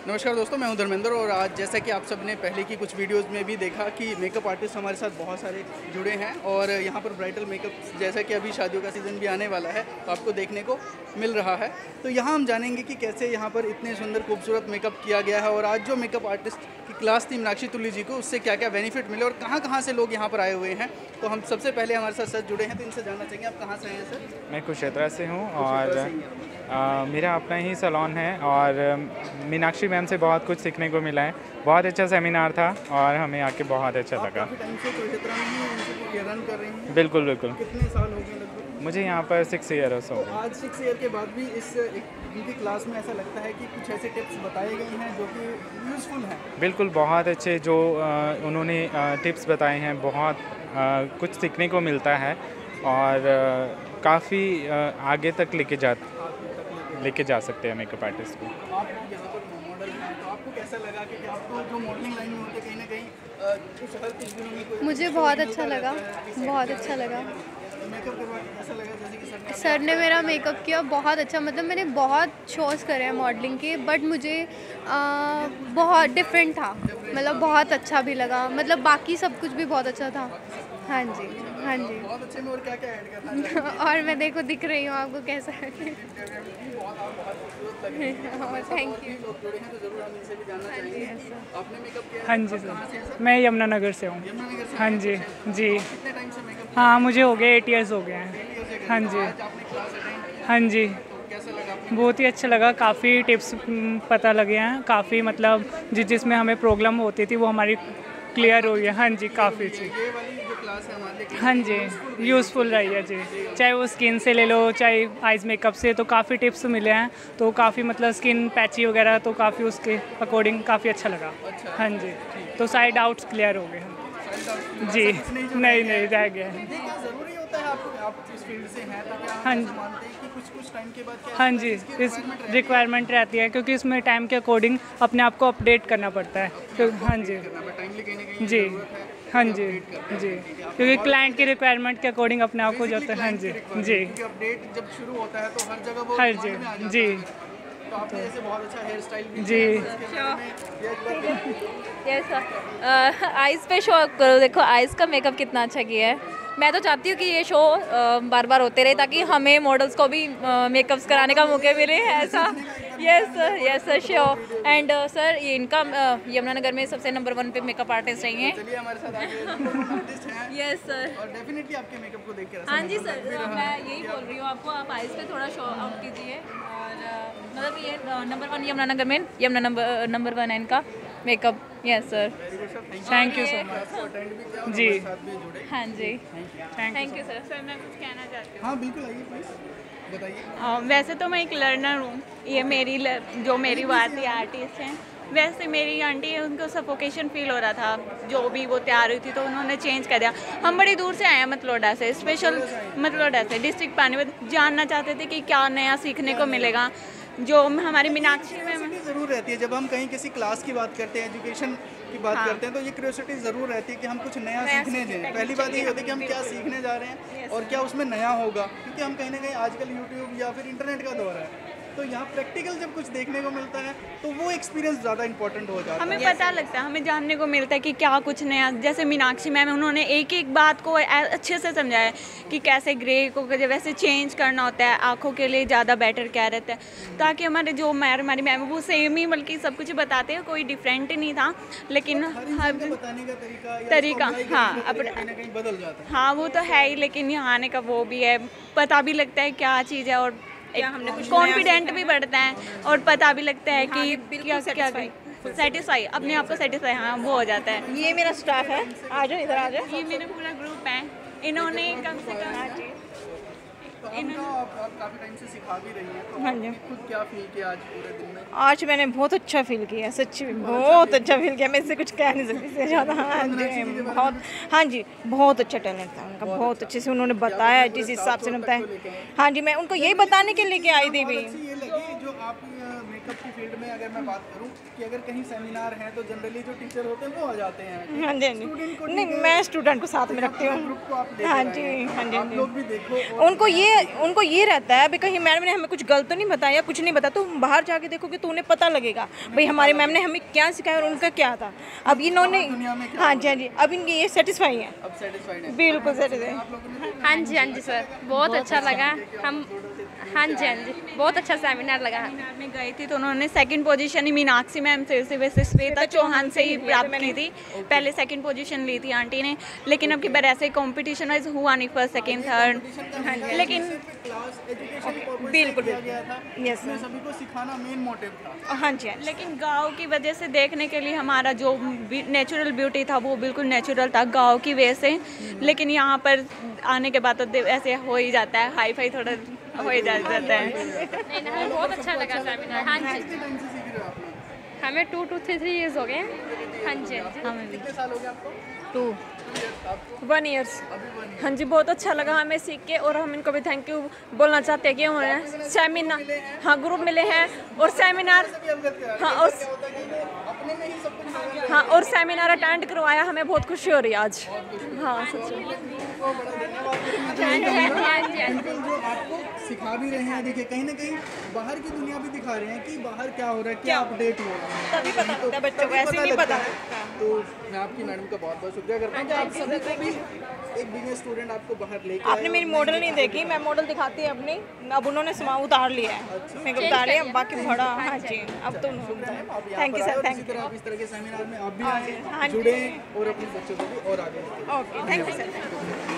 नमस्कार दोस्तों, मैं हूं धर्मेंद्र और आज जैसा कि आप सब ने पहले की कुछ वीडियोस में भी देखा कि मेकअप आर्टिस्ट हमारे साथ बहुत सारे जुड़े हैं और यहाँ पर ब्राइडल मेकअप जैसा कि अभी शादियों का सीज़न भी आने वाला है तो आपको देखने को मिल रहा है। तो यहाँ हम जानेंगे कि कैसे यहाँ पर इतने सुंदर खूबसूरत मेकअप किया गया है और आज जो मेकअप आर्टिस्ट की क्लास थी मीनाक्षी तुल्ली जी को, उससे क्या क्या बेनिफिट मिले और कहाँ से लोग यहाँ पर आए हुए हैं। तो हम सबसे पहले हमारे साथ सर जुड़े हैं तो इनसे जानना चाहेंगे आप कहाँ से हैं सर? मैं कुरुक्षेत्र से हूँ और मेरा अपना ही सैलून है और मीनाक्षी मैम से बहुत कुछ सीखने को मिला है। बहुत अच्छा सेमिनार था और हमें आके बहुत अच्छा लगा। टाइम से कुरुक्षेत्र में ही रन कर रही हैं? बिल्कुल बिल्कुल। कितने साल हो गए लगभग? मुझे यहाँ पर 6 ईयर्स हो तो गए। आज 6 ईयर के बाद भी इनकी क्लास में ऐसा लगता है कि कुछ ऐसे टिप्स बताए गए हैं जो कि यूज़फुल हैं। बिल्कुल, बहुत अच्छे जो उन्होंने टिप्स बताए हैं, बहुत कुछ सीखने को मिलता है और काफ़ी आगे तक लेके जा सकते हैं मेकअप आर्टिस्ट को। आप यहाँ पर मॉडल हैं तो आपको कैसा लगा कि आपको जो मॉडलिंग लाइन में होते कहीं ना कहीं कुछ हर कुछ दिनों में कोई मुझे बहुत अच्छा लगा, बहुत अच्छा लगा। मेकअप के बाद ऐसा लगा जैसे कि सर ने मेरा मेकअप किया बहुत अच्छा। मतलब मैंने बहुत शोज़ करे हैं मॉडलिंग के, बट मुझे बहुत डिफरेंट था। मतलब बहुत अच्छा भी लगा, मतलब बाकी सब कुछ भी बहुत अच्छा था। हाँ जी, हाँ जी। बहुत अच्छे में और क्या क्या ऐड करना चाहिए? और मैं देखो दिख रही हूँ आपको कैसा है। Thank you. लोग जुड़े हैं तो जरूर हम इनसे भी जानना चाहेंगे। आपने मेकअप किया? हाँ जी सर, मैं यमुनानगर से हूँ। यमुनानगर से? हाँ जी जी। कितने टाइम से मेकअप? हाँ, मुझे हो गए 8 इयर्स हो गए हैं। हाँ जी, आज आपने क्लास अटेंड की हाँ जी, तो कैसा लगा आपको? बहुत ही अच्छा लगा। काफ़ी टिप्स पता लगे हैं, काफ़ी मतलब जिसमें हमें प्रॉब्लम होती थी वो हमारी क्लियर हुई है। हाँ जी, काफ़ी जी। ये वाली जो क्लास है हमारे लिए हाँ जी, यूज़फुल रही है जी। चाहे वो स्किन से ले लो, चाहे आइज़ मेकअप से, तो काफ़ी टिप्स मिले हैं। तो काफ़ी मतलब स्किन पैची वगैरह तो काफ़ी उसके अकॉर्डिंग काफ़ी अच्छा लगा। हाँ जी, तो सारे डाउट्स क्लियर हो गए हैं जी। नहीं रह गया है। ये क्या ज़रूरी होता है आप इस फील्ड से हैं तो क्या हाँ हम जी। ऐसा मानते हैं कि कुछ टाइम के बाद क्या हाँ जी, इस रिक्वायरमेंट रहती है क्योंकि इसमें टाइम के अकॉर्डिंग अपने आप को अपडेट करना पड़ता है। तो हाँ जी टाइमली कहीं ना कहीं जी, ज़रूरत है हाँ जी जी, क्योंकि क्लाइंट की रिक्वायरमेंट के अकॉर्डिंग अपने आप को जाता है। हाँ जी जी, क्योंकि अपडेट जब शुरू होता है तो हर जगह वो हर दिमाग में आ जी जाता जी है। तो आपने जैसे बहुत अच्छा हेयर स्टाइल भी जी। किया, तो इसके बारे में ये एक बार आइज़ पे शो करो, देखो आइज़ का मेकअप कितना अच्छा किया है। मैं तो चाहती हूँ कि ये शो बार बार होते रहे ताकि हमें मॉडल्स को भी मेकअप्स कराने का मौके मिले ऐसा। Yes sir, sure. And sir ये इनका यमुनानगर में सबसे नंबर 1 पे मेकअप आर्टिस्ट रही हैं। चलिए हमारे साथ आगे आर्टिस्ट हैं यस सर। और डेफिनेटली आपके मेकअप को देख के हाँ जी सर, मैं यही बोल रही हूँ आपको, आप आइज़ पे थोड़ा शो आउट कीजिए। और मतलब ये नंबर 1 यमुनानगर में नंबर 1 है इनका makeup. Yes sir, thank you so much जी। हाँ जी, थैंक यू सर। सर मैं कुछ कहना चाहती हूँ। हाँ बिल्कुल, आइए प्लीज बताइए। वैसे तो मैं एक लर्नर हूँ। ये मेरी बात है आर्टिस्ट हैं। वैसे मेरी आंटी है, उनको सफोकेशन फील हो रहा था, जो भी वो तैयार हुई थी तो उन्होंने चेंज कर दिया। हम बड़ी दूर से आए हैं, मतलोडा से, स्पेशल मतलोडा से, डिस्ट्रिक्ट पानीपत। जानना चाहते थे कि क्या नया सीखने को मिलेगा जो हमारी मीनाक्षी में ज़रूर रहती है। जब हम कहीं किसी क्लास की बात करते हैं, एजुकेशन की बात करते हैं तो ये क्यूरियोसिटी ज़रूर रहती है कि हम कुछ नया सीखने जाएं। पहली बात ये होती है कि हम क्या सीखने जा रहे हैं और क्या उसमें नया होगा, क्योंकि हम कहीं ना कहीं आजकल यूट्यूब या फिर इंटरनेट का दौर है तो यहाँ प्रैक्टिकल जब कुछ देखने को मिलता है तो वो एक्सपीरियंस ज़्यादा इंपॉर्टेंट हो जाता है। हमें पता लगता है, हमें जानने को मिलता है कि क्या कुछ नया। जैसे मीनाक्षी मैम, उन्होंने एक एक बात को अच्छे से समझाया कि कैसे ग्रे को वैसे चेंज करना होता है, आँखों के लिए ज़्यादा बेटर क्या रहता है, ताकि हमारे जो हमारी मैम वो सेम ही बल्कि सब कुछ बताते हैं, कोई डिफरेंट नहीं था। लेकिन हर बताने का तरीका हाँ कहीं बदल जाता है। हाँ वो तो है ही, लेकिन यहाँ आने का वो भी है, पता भी लगता है क्या चीज़ है और हमने कुछ कॉन्फिडेंट भी बढ़ता है और पता भी लगता है कि क्या सेटिस्फाई, अपने आप को सेटिस्फाई, हाँ वो हो जाता है। ये मेरा स्टाफ है, आ जाओ इधर आ जाओ। ये मेरा पूरा ग्रुप है। इन्होंने कम से कम आप काफ़ी टाइम से सिखा भी रही हैं तो हाँ जी। खुद क्या फील किया आज पूरे दिन में? आज मैंने बहुत अच्छा फील किया, सच्ची बहुत अच्छा फील किया। मैं इससे कुछ कह नहीं सकती इससे ज़्यादा। हाँ जी बहुत, हाँ जी बहुत अच्छा टैलेंट था उनका, बहुत अच्छे से उन्होंने बताया, जिस हिसाब से उन्होंने बताया। हाँ जी, मैं उनको यही बताने के लिए आई थी भी। ये लगी जो आप मेकअप की फील्ड में अगर मैं बात करूं कि अगर कहीं सेमिनार है तो जनरली जो टीचर होते हैं वो आ जाते हैं। हाँ जी, हाँ जी। नहीं, मैं स्टूडेंट को साथ में रखती हूँ। ग्रुप को आप लेकर हाँ आए जी, हैं। हाँ जी, हाँ आप जी। लोग भी देखो। उनको ये रहता है, अभी कहीं मैम ने हमें कुछ गलत तो नहीं बताया, कुछ नहीं बताया, तो बाहर जाके देखोगे तो उन्हें पता लगेगा भाई हमारी मैम ने हमें क्या सिखाया और उनका क्या था। अब इन्होंने, हाँ जी, हाँ जी, अब इनके ये सेटिस्फाई हैं, अब सेटिस्फाइड है। बिल्कुल सेटिस्फाई। हाँ जी सर, बहुत अच्छा लगा। हम हाँ जी बहुत अच्छा सेमिनार लगा। सेमिनार में गई थी तो उन्होंने सेकंड पोजीशन ही मीनाक्षी मैम से इसी वजह से श्वेता चौहान से ही प्राप्त की थी। पहले सेकंड पोजीशन ली थी आंटी ने, लेकिन अब की बार ऐसे कंपटीशन वाइज हुआ नहीं फर्स्ट सेकंड थर्ड, लेकिन बिल्कुल यस, सभी को सिखाना मेन मोटिव था। हाँ जी, लेकिन गांव की वजह से देखने के लिए हमारा जो नेचुरल ब्यूटी था वो बिल्कुल नेचुरल था गांव की वजह से। लेकिन यहाँ पर आने के बाद तो ऐसे हो ही जाता है, हाई फाई थोड़ा हो ही जाता है। नहीं हमें बहुत अच्छा लगा सेमिनार। हाँ जी, कितने टाइम से सीख रहे हो आप लोग? हमें 2 to 3 years हो गए हैं। हाँ जी हमें भी कितने साल हो गए आपको? 1 years। हाँ जी, बहुत अच्छा लगा हमें सीख के, और हम इनको भी थैंक यू बोलना चाहते हैं कि उन्होंने सेमिनार, हाँ ग्रुप मिले हैं और सेमिनार, हाँ और सेमिनार अटेंड करवाया, हमें बहुत खुशी हो रही है आज। हाँ सच में। बिल्कुल, जो आपको सिखा भी रहे हैं, देखिए कहीं ना कहीं बाहर की दुनिया भी दिखा रहे हैं कि बाहर क्या हो रहा है, क्या अपडेट हो रहा है, तभी पता लगता है बच्चों को, ऐसे नहीं पता। तो मैं आपकी मैडम का बहुत बहुत शुक्रिया करता हूँ कि आप सभी को भी एक बिजनेस स्टूडेंट आपको बाहर लेके आपने मेरी मॉडल नहीं देखी, मैं मॉडल दिखाती है अपनी, अब उन्होंने सामान उतार लिया है, मेरे को उतार लिया, बाकी बड़ा। हाँ जी, अब तो थैंक यू सर, थैंक इसी तरह आप इस तरह के सेमिनार में आप भी हाँ आए, जुड़े और अपने बच्चों को भी और आगे यू। Okay, thank you sir.